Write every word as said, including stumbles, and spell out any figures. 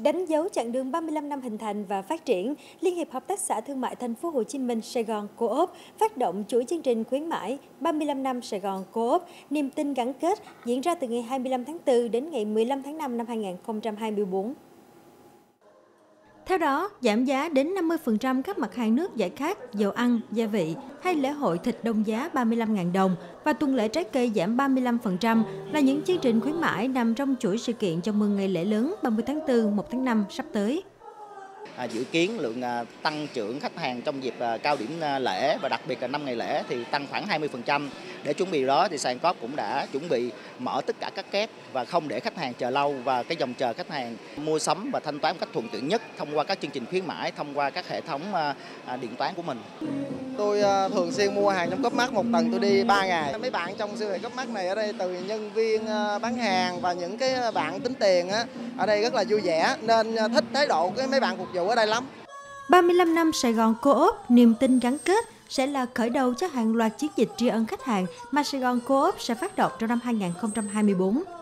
Đánh dấu chặng đường ba mươi lăm năm hình thành và phát triển, Liên hiệp Hợp tác xã Thương mại Thành phố Hồ Chí Minh Sài Gòn Co-op phát động chuỗi chương trình khuyến mãi ba mươi lăm năm Sài Gòn Co-op, niềm tin gắn kết diễn ra từ ngày hai mươi lăm tháng tư đến ngày mười lăm tháng năm năm hai nghìn không trăm hai mươi tư. Theo đó, giảm giá đến năm mươi phần trăm các mặt hàng nước giải khát, dầu ăn, gia vị hay lễ hội thịt đồng giá ba mươi lăm nghìn đồng và tuần lễ trái cây giảm ba mươi lăm phần trăm là những chương trình khuyến mãi nằm trong chuỗi sự kiện chào mừng ngày lễ lớn ba mươi tháng tư, một tháng năm sắp tới. À, dự kiến lượng à, tăng trưởng khách hàng trong dịp à, cao điểm à, lễ và đặc biệt là năm ngày lễ thì tăng khoảng hai mươi phần trăm. Để chuẩn bị đó thì Sàn Co-op cũng đã chuẩn bị mở tất cả các két và không để khách hàng chờ lâu, và cái dòng chờ khách hàng mua sắm và thanh toán một cách thuận tiện nhất thông qua các chương trình khuyến mãi, thông qua các hệ thống à, à, điện toán của mình. Tôi uh, thường xuyên mua hàng trong Co-op một tuần tôi đi ba ngày. Mấy bạn trong siêu thị Co-op này ở đây, từ nhân viên uh, bán hàng và những cái bạn tính tiền á, ở đây rất là vui vẻ nên uh, thích thái độ của mấy bạn phục vụ ở đây lắm. ba mươi lăm năm Sài Gòn Co-op, niềm tin gắn kết sẽ là khởi đầu cho hàng loạt chiến dịch tri ân khách hàng mà Sài Gòn Co-op sẽ phát động trong năm hai nghìn không trăm hai mươi tư.